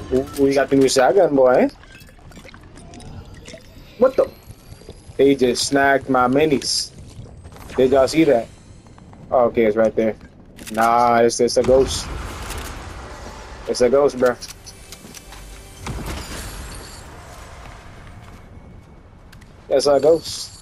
Ooh, we got the new shotgun, boy. What the? They just snagged my minis. Did y'all see that? Oh, okay, it's right there. Nah, it's a ghost. It's a ghost, bro. That's a ghost.